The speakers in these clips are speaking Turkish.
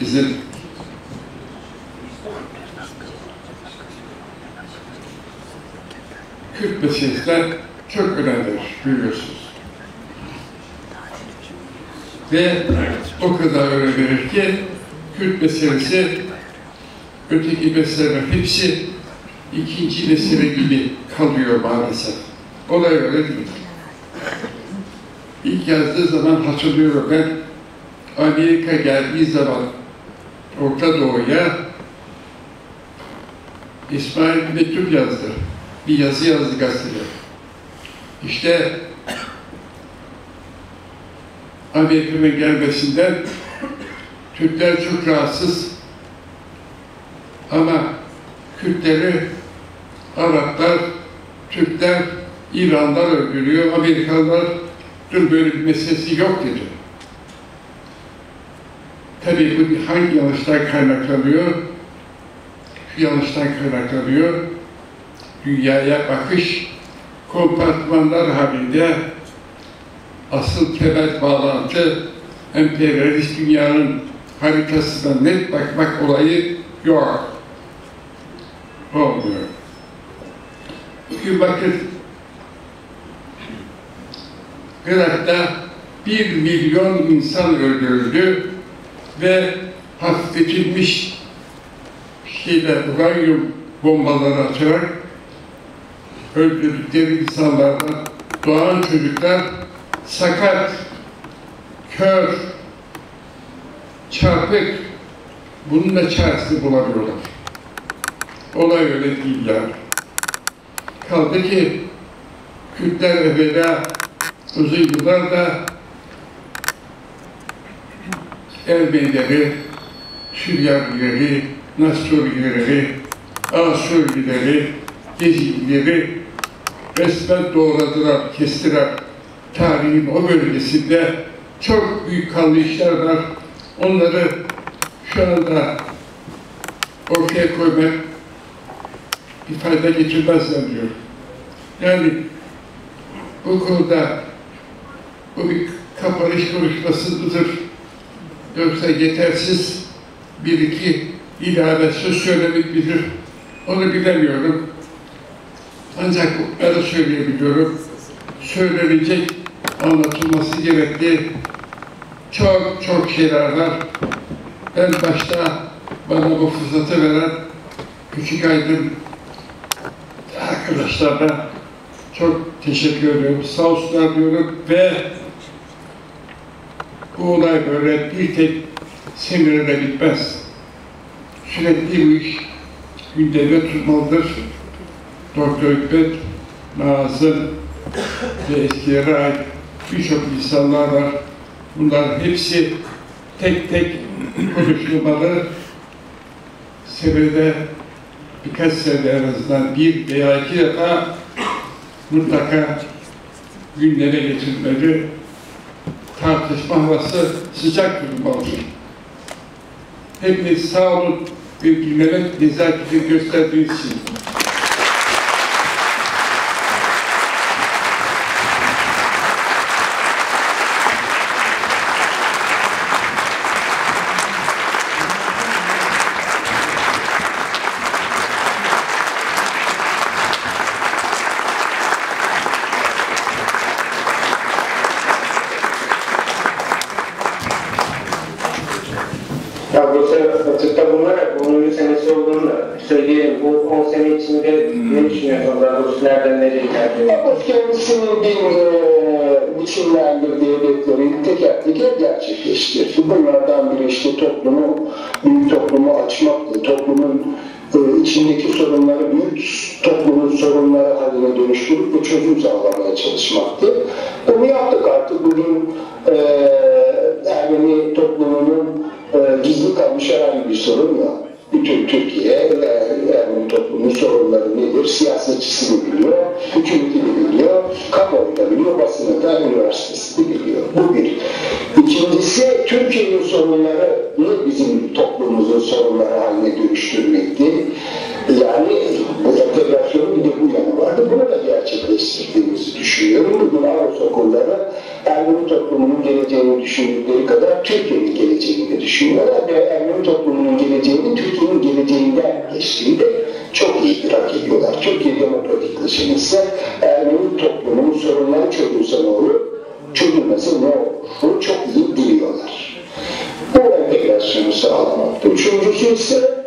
bizim Kürt meselesi çok önemlidir, biliyorsunuz. Ve o kadar önemlidir ki Kürt meselesi, öteki meseleler hepsi ikinci mesele gibi kalıyor maalesef. Olay öyle değil. İlk yazdığı zaman hatırlıyorum ben, Amerika geldiği zaman Orta Doğu'ya İsmail bir mektup yazdı. Bir yazı yazdı gazetede. İşte Amerika'nın gelmesinden Türkler çok rahatsız ama Kürtleri Araplar, Türkler, İranlar öldürüyor, Amerikalıların böyle bir meselesi yok dedi. Tabii bu hangi yanlıştan kaynaklanıyor? Şu yanlıştan kaynaklanıyor. Dünyaya bakış, kompartmanlar halinde asıl temel bağlantı, emperyalist dünyanın haritasına net bakmak olayı yok. Olmuyor. Bugün bakın, Irak'ta 1 milyon insan öldürüldü ve hafifletilmiş uranyum bombaları atarak öldürdükleri insanlardan doğan çocuklar sakat, kör, çarpık, bunun da çaresini bulamıyorlar. Olay öyle değil yani. Kaldı ki Kürtler evvela uzun yıllarda Ermenileri, Süryanileri, Nasurileri, Asurileri, Gezileri resmen doğradılar, kestiler. Tarihin o bölgesinde çok büyük kanlı işler var. Onları şu anda ortaya koymak bir fayda getirmez diyor. Yani bu konuda bu bir kapanış konuşması mıdır? Yoksa yetersiz bir iki ilave söz söylemek midir? Onu bilemiyorum. Ancak bunları söyleyebiliyorum. Söylenecek, anlatılması gerekli çok şeyler var. Ben başta bana bu fırsatı veren Küçük Aydın arkadaşlarına çok teşekkür ediyorum. Sağ olsunlar diyorum ve bu olay böyle bir tek seminerde bitmez. Sürekli bu iş gündeme tutmalıdır. Doktor Hikmet, Nazım ve eskilere ait birçok insanlar var. Bunların hepsi tek tek konuşulmalı. Senede birkaç sene en azından bir veya iki defa mutlaka gündeme getirilmeli. Tartışma havası sıcak durmalı. Hepiniz sağ olun ve dinlemek nezaketi gösterdiğiniz için. Açıkta bulunarak 10. senesi olduğunu söyleyelim. Bu 10 sene içinde ne düşünüyorsunuz? Daha doğrusu nereden nereye geldi? Kendisinin bir biçimlendirdiği hedefleri teker teker gerçekleştirdi. Bunlardan biri işte büyük toplumu açmaktı. Toplumun içindeki sorunları büyük toplumun sorunları haline dönüştürüp bir çözüm sağlamaya çalışmaktı. Bunu yaptık artık. Bugün Ermeni toplumunun gizli kalmış herhangi bir sorun yok. Bütün Türkiye, Ermeni toplumunun sorunları nedir? Siyasetçisi de biliyor, hükümeti de biliyor, kamuoyu da biliyor, basını da, üniversitesi de biliyor. Bu bir. İkincisi, Türkiye'nin sorunları bizim toplumumuzun sorunları haline dönüştürmekti. Yani bu entegrasyonun bir de bu yanı vardı. Bunu da gerçekleştirdiğimizi düşünüyorum. Bugün Avrupa okulları Ermeni toplumunun geleceğini düşündükleri kadar Türkiye'nin geleceğini de düşünüyorlar ve Ermeni Türkiye'nin geleceğinin geleceğinden geçtiğinde çok iyi idrak ediyorlar. Türkiye demokratikleşirse Ermeni toplumunun sorunları çözülse ne olur, çözülmese ne olur? Bunu çok iyi biliyorlar. Bu entegrasyonu sağlamak. Üçüncüsü ise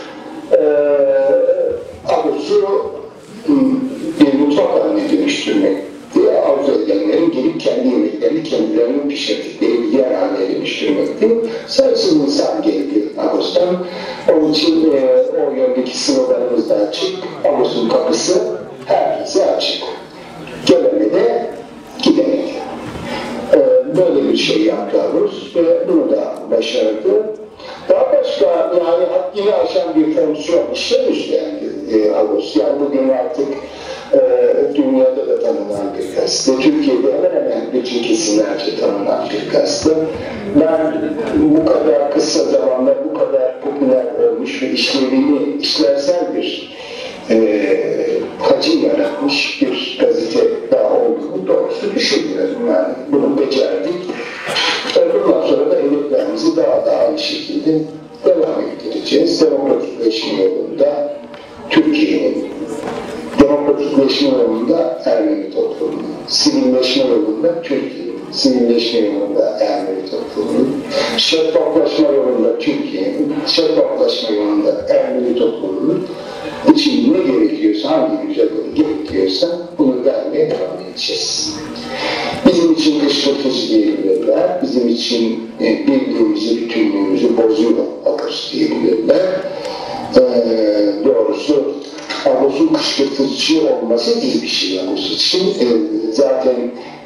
Ağustos'u bir mutfak haline dönüştürmek. Arzu edenlerin gelip kendi yemeklerini kendilerinin pişirdikleri bir yer haline dönüştürmekti. Sayısız insan geldi Ağustos'tan. Onun için o yöndeki sloganımız da açık. Ağustos'un kapısı herkese açık. Gelene de gidene de. Böyle bir şey yaptı Ağustos ve bunu da başardı. Daha başka yani haddini aşan bir fonksiyon işler üstlendi Ağustos. Yani bugün artık dünyada da tanınan bir gazete. Türkiye'de hemen hemen bütün kesimlerce tanınan bir gazete. Ben bu kadar kısa zamanda bu kadar popüler olmuş ve işlevsel bir hacim yaratmış bir gazete daha olduğunu doğrusu düşünmüyorum. Yani bunu becerdik. Bundan sonra da hedeflerimizi daha da aynı şekilde devam ettireceğiz. Demokratikleşme yolunda Türkiye'nin, demokratikleşme yolunda Ermeni toplumunun, sivilleşme yolunda Türkiye'nin, sivilleşme yolunda Ermeni toplumunun, şeffaflaşma yolunda Türkiye'nin, şeffaflaşma yolunda Ermeni toplumunun için ne gerekiyorsa, hangi güzel gerekiyorsa bunu vermeye devam edeceğiz. Bizim için kışkırtıcı diyebilirler, bizim için birliğimizi, bütünlüğümüzü bozuyor Ağustos diyebilirler. Doğrusu Ağustos'un kışkırtıcı olması iyi bir şey Ağustos için. Zaten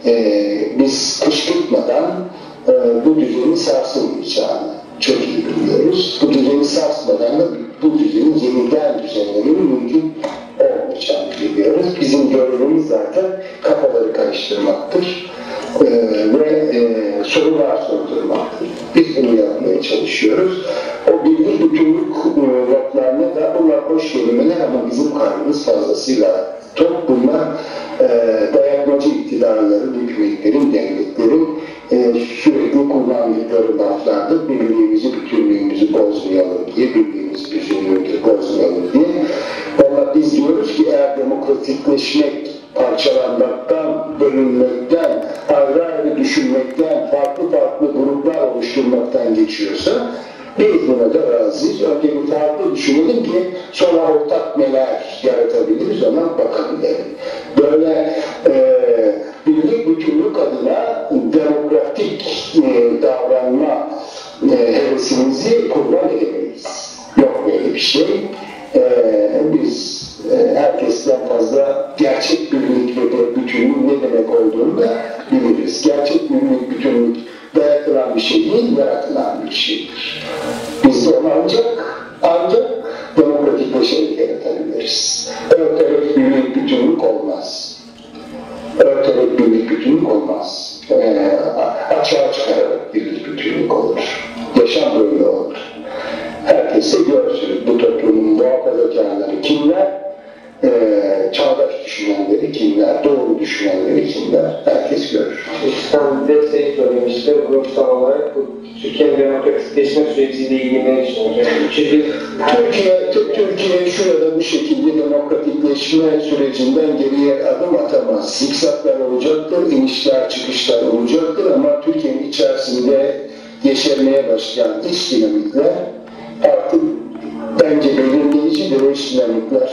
biz kışkırtmadan bu düzenin sarsılmayacağını çok iyi biliyoruz. Bu düzeni sarsmadan da bu düzenin yeniden düzenlemenin mümkün olmayacağını biliyoruz. Bizim görevimiz zaten kafaları karıştırmaktır ve sorular sordurmaktır. Biz bunu yapmaya çalışıyoruz. O birlik bütünlük laflarına da bunlar hoş kelimeler ama bizim karnımız fazlasıyla tok. Bunlar dayatmacı iktidarların, hükümetlerin, devletlerin sürekli kullandıkları laflardır. Birliğimizi, bütünlüğümüzü bozmayalım diye, birliğimizi, bütünlüğümüzü bozmayalım diye. Ama biz diyoruz ki eğer demokratikleşmek, parçalanmaktan, bölünmekten, ayrı ayrı düşünmekten, farklı farklı gruplar oluşturmaktan geçiyorsa biz buna da razıyız. Önce bir farklı düşünelim ki sonra ortak neler yaratabiliriz ona bakabilirim. Böyle birlik bütünlük adına demokratik davranma hevesimizi kurban edemeyiz. Yok böyle bir şey. Biz herkesten fazla gerçek birlik ve bütünlük ne demek olduğunu da biliriz. Gerçek birlik, bütünlük dayatılan bir şey değil, yaratılan bir şeydir. Biz de onu ancak demokratikleşerek yaratabiliriz. Örterek birlik, bütünlük olmaz. Örterek birlik, bütünlük olmaz. Açığa çıkararak birlik, bütünlük olur. Yaşam böyle olur. Herkese görsün bu toplumun muhafazakarları kimler, çağdaş düşünenleri kimler, doğru düşünenleri kimler, herkes görür. Sen de şey söylemişti, grupsal olarak bu Türkiye'nin demokratikleşme süreciyle ilgili ne düşünüyorsunuz? Türkiye şurada bu şekilde demokratikleşme sürecinden geriye adım atamaz. Zikzaklar olacaktır, inişler çıkışlar olacaktır ama Türkiye'nin içerisinde yeşermeye başlayan iç dinamikler artık bence belirleyici bir iç dinamikler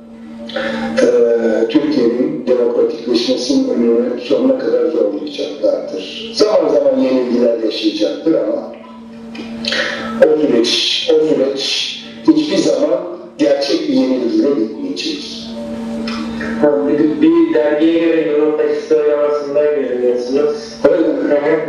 Türkiye'nin demokratikleşmesinin önünü sonuna kadar zorlayacaklardır. Zaman zaman yenilgiler yaşayacaktır ama o süreç hiçbir zaman gerçek bir yenilgiyle bitmeyecek. Bir dergiye göre yorum faşist oylamasından görünüyorsunuz. Öyle mi?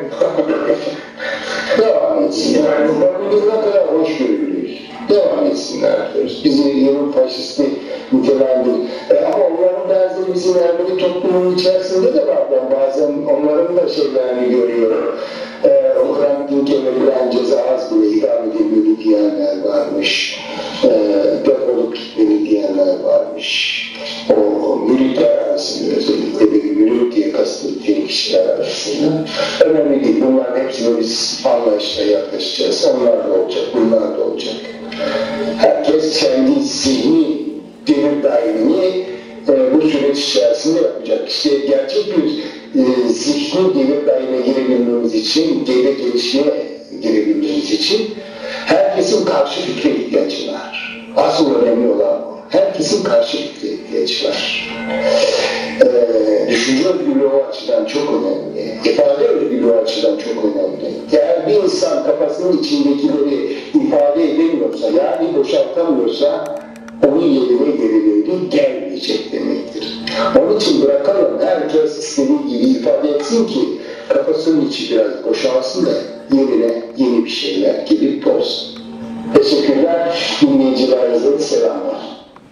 Devam etsin. Yani bu ne kadar hoş görülüyor. Devam etsinler diyoruz. Bizi yorum faşisti nitelendir. Ama onların benzeri bizim Ermeni toplumunun içerisinde de var. Ben bazen onların da şeylerini görüyorum. Hrant Dink'e verilen ceza az bile idam edilmeli diyenler varmış. Defolup gitmeli diyenler varmış. O müritler arasında özellikle bir mürit diye kastettiğim kişiler arasında önemli değil. Bunların hepsini biz anlaştık. başına yaklaşacağız. Onlar da olacak, bunlar da olacak. Herkes kendi zihni devir daimini bu süreç içerisinde yapacak. İşte gerçek bir zihni devir daimine girebilmemiz için, devre gelişine girebilmemiz için herkesin karşı fikre ihtiyacı var. Asıl önemli olan o. Herkesin karşı fikre ihtiyacı var. Düşünce özgürlüğü o açıdan çok önemli. İfade özgürlüğü o açıdan çok önemli. Eğer bir insan kafasının içindekileri ifade edemiyorsa, yani boşaltamıyorsa, onun yerine gerileri gelmeyecek demektir. Onun için bırakalım, herkes istediği gibi ifade etsin ki kafasının içi biraz boşalsın da yerine yeni bir şeyler gelip olsun. Teşekkürler, dinleyicilerinize selamlar.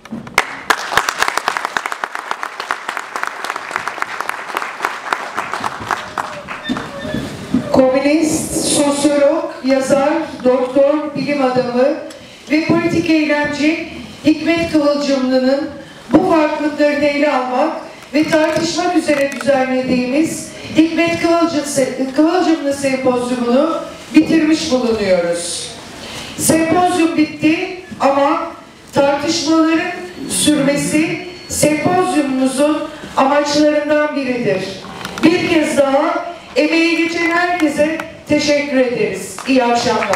Komünist, sosyolog, yazar, doktor, bilim adamı ve politik eylemci Hikmet Kıvılcımlı'nın bu farklılıklarını ele almak ve tartışmak üzere düzenlediğimiz Hikmet Kıvılcımlı sempozyumunu bitirmiş bulunuyoruz. Sempozyum bitti ama tartışmaların sürmesi sempozyumumuzun amaçlarından biridir. Bir kez daha emeği geçen herkese teşekkür ederiz. İyi akşamlar.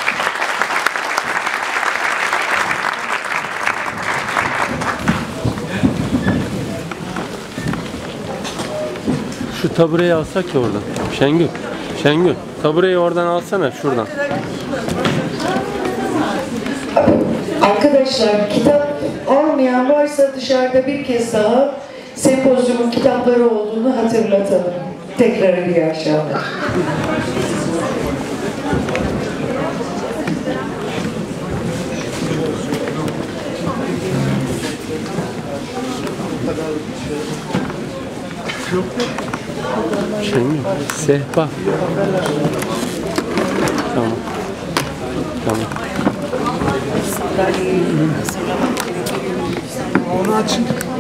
Şu tabureyi alsak ya oradan. Şengül, tabureyi oradan alsana şuradan. Arkadaşlar, kitap almayan varsa dışarıda bir kez daha sempozyumun kitapları olduğunu hatırlatalım. Tekrar iyi akşamlar. Şengül, sehpa. Tamam. Onu açın.